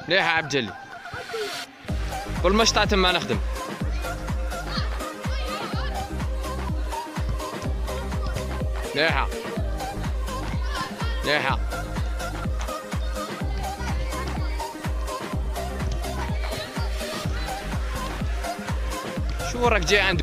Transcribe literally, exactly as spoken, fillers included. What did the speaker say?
ليه يا عبد جلي؟ كل مشطعة ما نخدم. ليحة ليحة شو وراك جاي عند